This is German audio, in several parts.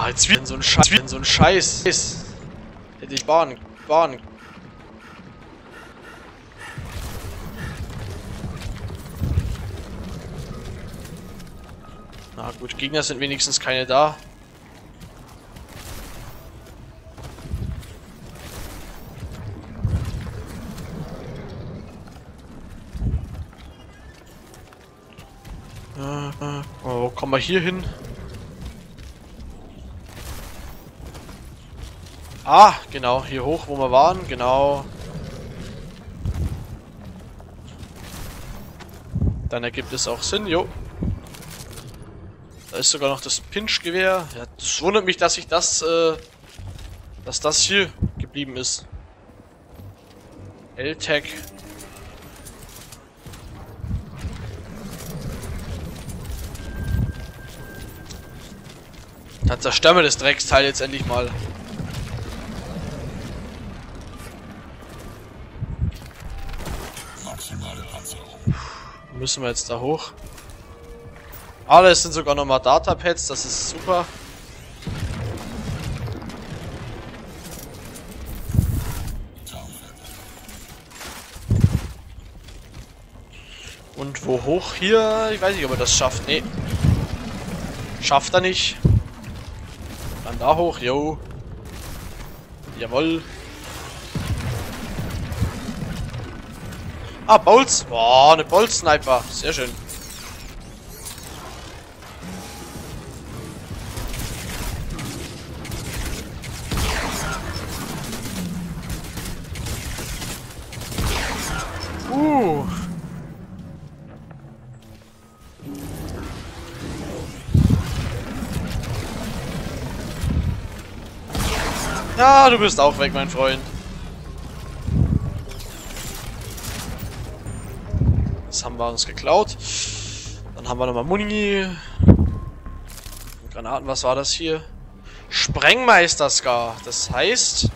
jetzt wieder so ein Scheiß. Hätte ich Bahn. Na gut, Gegner sind wenigstens keine da. Oh, wo kommen wir hier hin? Ah, genau, hier hoch, wo wir waren, genau. Dann ergibt es auch Sinn, jo. Da ist sogar noch das Pinch-Gewehr. Ja, das wundert mich, dass ich das, dass das hier geblieben ist. L-Tag. Dann zerstören wir das Drecksteil jetzt endlich mal. Maximale Panzerung. Müssen wir jetzt da hoch. Ah, es sind sogar nochmal Datapads, das ist super. Und wo hoch hier? Ich weiß nicht, ob er das schafft. Nee. Schafft er nicht. Dann da hoch, yo. Jawohl. Ah, Bolts. Boah, eine Bolt-Sniper. Sehr schön. Ja, du bist auch weg, mein Freund. Das haben wir uns geklaut. Dann haben wir nochmal Muni. Granaten, was war das hier? Sprengmeister Scar. Das heißt...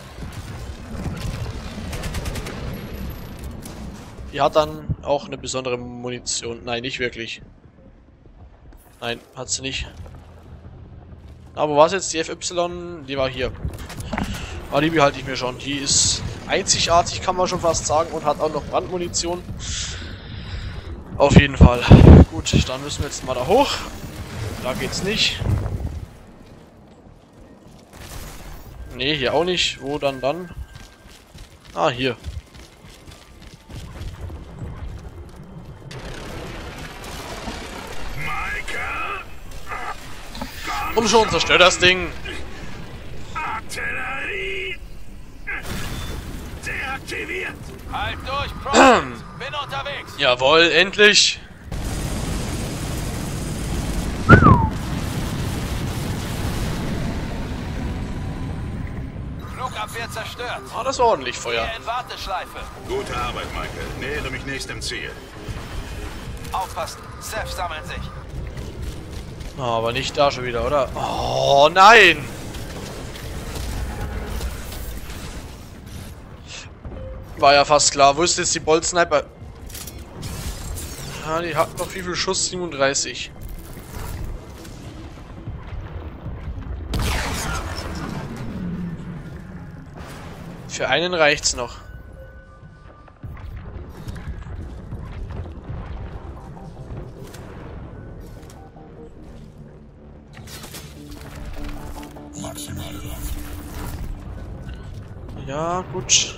Die hat dann auch eine besondere Munition. Nein, nicht wirklich. Nein, hat sie nicht. Aber wo war es jetzt? Die FY? Die war hier. Aber die behalte ich mir schon. Die ist einzigartig, kann man schon fast sagen. Und hat auch noch Brandmunition. Auf jeden Fall. Gut, dann müssen wir jetzt mal da hoch. Da geht's nicht. Ne, hier auch nicht. Wo dann? Ah, hier. Komm schon, zerstör das Ding! Artillerie! Deaktiviert! Halt durch, Prophet! Bin unterwegs! Jawohl, endlich! Flugabwehr zerstört! Ah, das war ordentlich Feuer. Hier in Warteschleife! Gute Arbeit, Michael. Nähere mich nächst im Ziel. Aufpassen! Seth sammeln sich! Ah, aber nicht da schon wieder, oder? Oh, nein! War ja fast klar. Wo ist jetzt die Bolt-Sniper? Ah, die hat noch wie viel Schuss? 37. Für einen reicht's noch. Maximale Lauf. Ja, gut.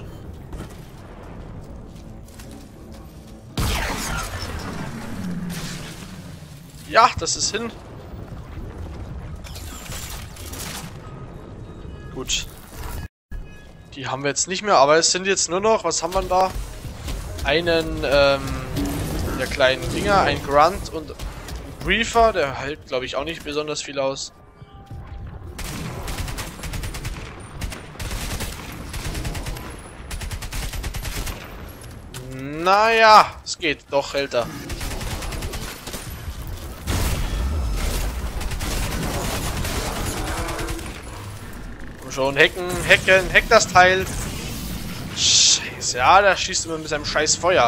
Ja, das ist hin. Gut. Die haben wir jetzt nicht mehr, aber es sind jetzt nur noch, was haben wir da? Einen, der kleinen Dinger, ein Grunt und ein Briefer, der hält, glaube ich, auch nicht besonders viel aus. Naja, es geht, doch hält er. Komm schon, hacken, hack das Teil. Scheiße, ja, da schießt immer mit seinem scheiß Feuer.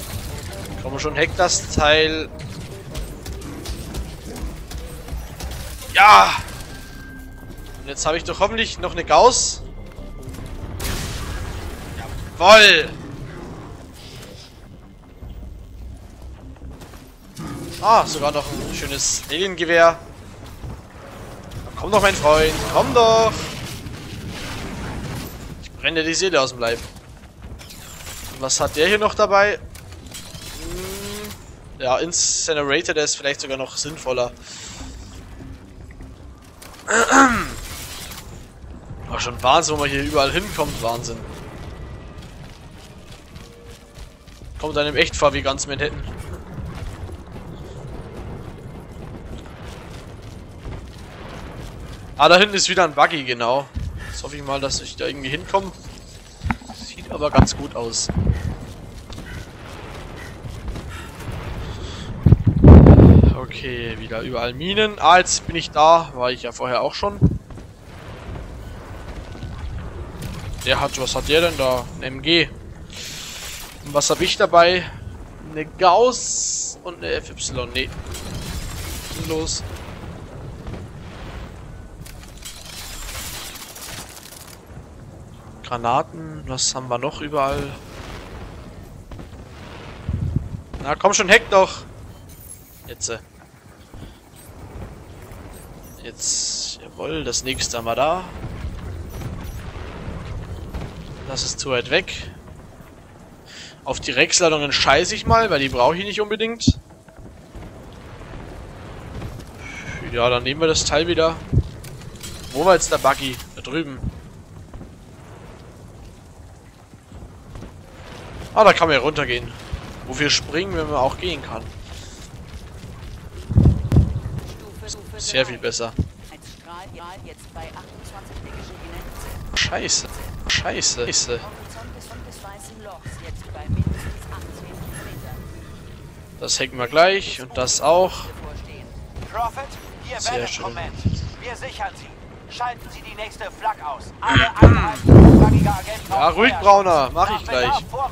Komm schon, hack das Teil. Ja! Und jetzt habe ich doch hoffentlich noch eine Gauss. Jawoll! Ah, sogar noch ein schönes Alien-Gewehr. Komm doch, mein Freund, komm doch! Ich brenne dir die Seele aus dem Leib. Und was hat der hier noch dabei? Ja, Incinerator, der ist vielleicht sogar noch sinnvoller. Aber schon Wahnsinn, wo man hier überall hinkommt. Wahnsinn. Kommt einem echt vor wie ganz Manhattan. Ah, da hinten ist wieder ein Buggy, genau. Jetzt hoffe ich mal, dass ich da irgendwie hinkomme. Sieht aber ganz gut aus. Okay, wieder überall Minen. Ah, jetzt bin ich da. War ich ja vorher auch schon. Der hat, was hat der denn da? Ein MG. Und was habe ich dabei? Eine Gauss und eine FY. Nee. Los. Granaten. Was haben wir noch überall? Na komm schon, hack doch. Jetzt. Jetzt. Jawohl, das nächste haben wir da. Das ist zu weit weg. Auf die Rex-Ladungen scheiße ich mal, weil die brauche ich nicht unbedingt. Ja, dann nehmen wir das Teil wieder. Wo war jetzt der Buggy? Da drüben. Ah, da kann man ja runtergehen. Wo wir springen, wenn man auch gehen kann. Sehr viel besser. Scheiße. Scheiße. Scheiße. Das hacken wir gleich und das auch. Sehr schön. Wir sichern sie. Schalten Sie die nächste Flak aus. Alle Einheiten, Agent. Ja, ruhig, Brauner. Mach ich gleich.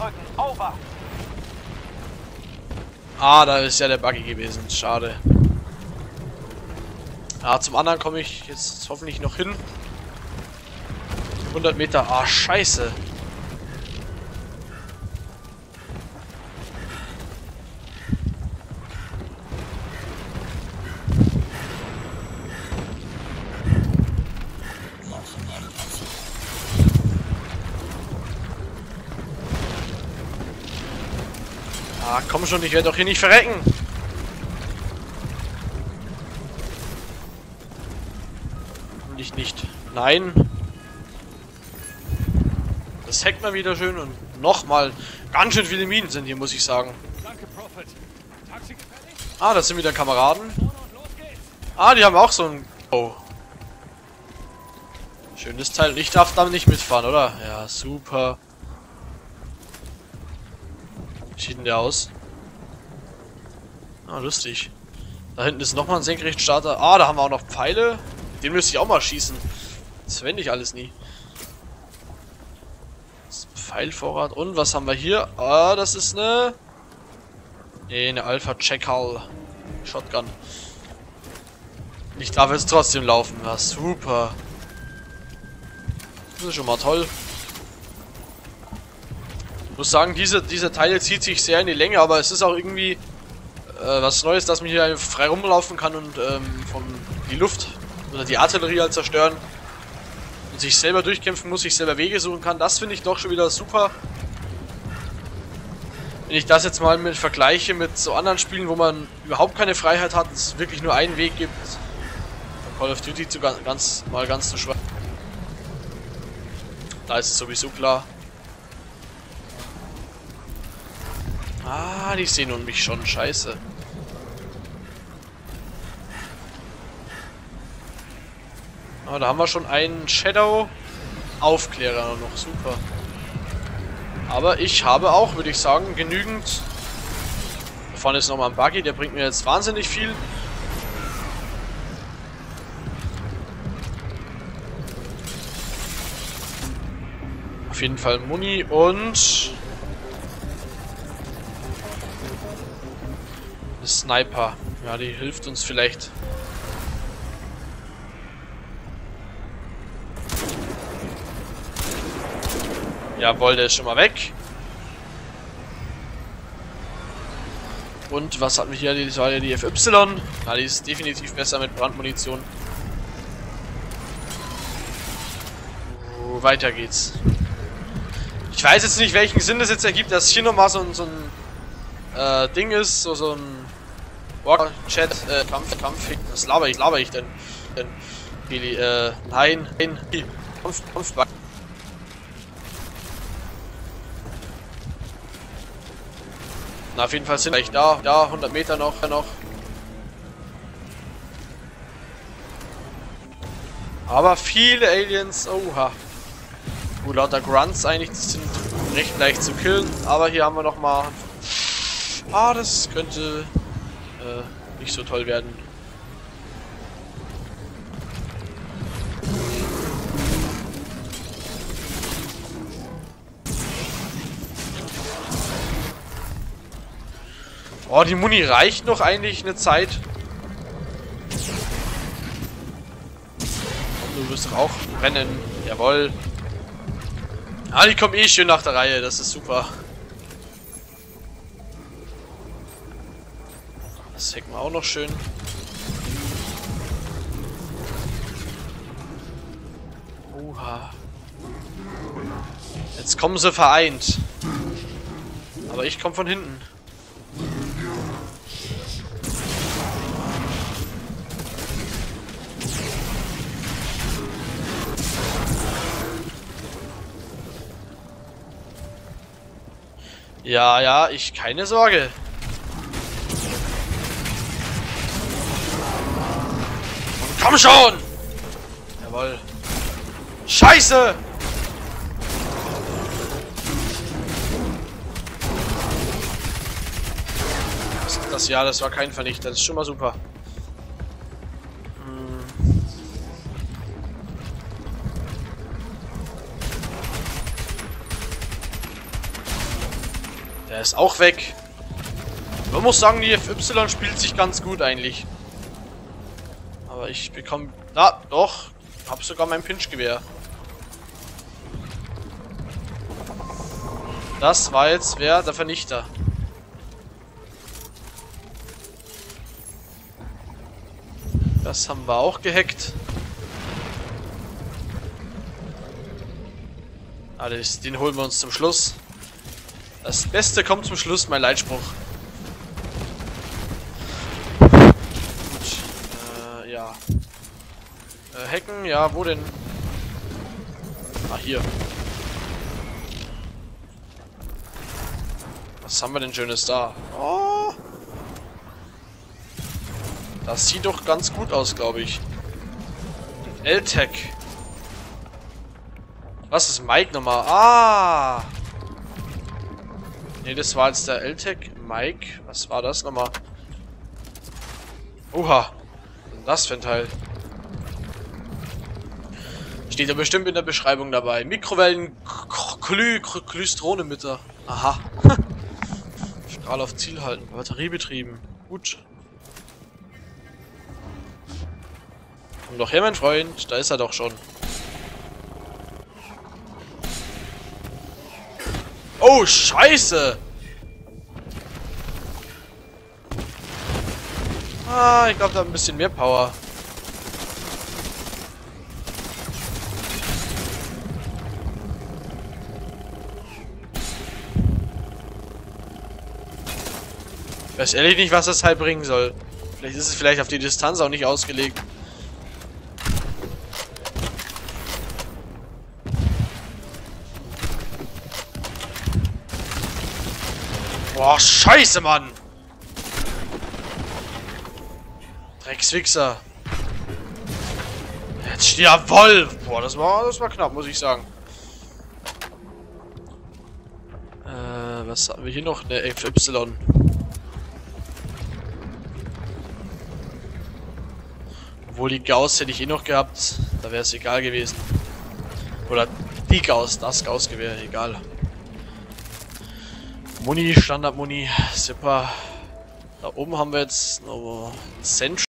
Ah, da ist ja der Buggy gewesen. Schade. Ah, zum anderen komme ich jetzt hoffentlich noch hin. 100 Meter. Ah, scheiße. Ah, komm schon, ich werde doch hier nicht verrecken. Ich nicht. Nein. Das hackt mal wieder schön und nochmal ganz schön viele Minen sind hier, muss ich sagen. Ah, das sind wieder Kameraden. Ah, die haben auch so ein... Oh. Schönes Teil. Ich darf da nicht mitfahren, oder? Ja, super. Wie sieht denn der aus? Ah, lustig. Da hinten ist nochmal ein Senkrechtstarter. Ah, da haben wir auch noch Pfeile. Den müsste ich auch mal schießen. Das verwende ich alles nie. Das Pfeilvorrat. Und was haben wir hier? Ah, das ist eine... Nee, eine Alpha Checkal Shotgun. Ich darf jetzt trotzdem laufen. Ja, super. Das ist schon mal toll. Ich muss sagen, diese Teile zieht sich sehr in die Länge, aber es ist auch irgendwie was Neues, dass man hier frei rumlaufen kann und die Luft oder die Artillerie halt zerstören und sich selber durchkämpfen muss, sich selber Wege suchen kann. Das finde ich doch schon wieder super. Wenn ich das jetzt mal mit vergleiche mit so anderen Spielen, wo man überhaupt keine Freiheit hat, es wirklich nur einen Weg gibt. Call of Duty ganz zu schwach. Da ist es sowieso klar. Ah, die sehen nun mich schon. Scheiße. Ah, da haben wir schon einen Shadow-Aufklärer noch. Super. Aber ich habe auch, würde ich sagen, genügend. Da vorne ist nochmal ein Buggy, der bringt mir jetzt wahnsinnig viel. Auf jeden Fall Muni und... Sniper. Ja, die hilft uns vielleicht. Jawohl, der ist schon mal weg. Und was hatten wir hier? Das war ja die FY. Ja, die ist definitiv besser mit Brandmunition. Weiter geht's. Ich weiß jetzt nicht, welchen Sinn das jetzt ergibt, dass hier nochmal so ein Ding ist, so ein Walker-Chat, Kampf, was laber ich denn? Nein, Kampf. Na, auf jeden Fall sind wir gleich da, 100 Meter noch. Aber viele Aliens, oha. Gut, lauter Grunts eigentlich, die sind recht leicht zu killen, aber hier haben wir noch mal. Das könnte nicht so toll werden. Oh, die Muni reicht noch eigentlich eine Zeit. Du wirst doch auch rennen. Jawohl. Ah, die kommen eh schön nach der Reihe. Das ist super. Das hacken wir auch noch schön. Oha. Jetzt kommen sie vereint. Aber ich komme von hinten. Ja, keine Sorge. Und komm schon! Jawohl. Scheiße! Das war kein Vernichter. Das ist schon mal super. Der ist auch weg. Man muss sagen, die FY spielt sich ganz gut eigentlich. Aber ich bekomme... Na, doch. Hab sogar mein Pinch-Gewehr. Das war jetzt wer? Der Vernichter. Das haben wir auch gehackt. Den holen wir uns zum Schluss. Das Beste kommt zum Schluss, mein Leitspruch. Gut. Ja. Hacken, ja, wo denn? Ah, hier. Was haben wir denn Schönes da? Oh. Das sieht doch ganz gut aus, glaube ich. L-Tech. Was ist Mike nochmal? Ah! Ne, das war jetzt der L-Tech. Mike, was war das nochmal? Oha. Was ist denn das für ein Teil? Steht ja bestimmt in der Beschreibung dabei. Mikrowellen-Klystronemütter. Aha. Strahl auf Ziel halten. Batteriebetrieben. Gut. Komm doch her, mein Freund. Da ist er doch schon. Oh, Scheiße! Ich glaube, da hat ein bisschen mehr Power. Ich weiß ehrlich nicht, was das Teil bringen soll. Vielleicht ist es vielleicht auf die Distanz auch nicht ausgelegt. Boah, Scheiße, Mann! Dreckswichser. Jetzt, jawoll! Boah, das war knapp, muss ich sagen. Was haben wir hier noch? Eine FY. Obwohl die Gauss hätte ich eh noch gehabt. Da wäre es egal gewesen. Oder die Gauss, das Gauss-Gewehr, egal. Muni, Standard-Muni, super. Da oben haben wir jetzt noch Sentry.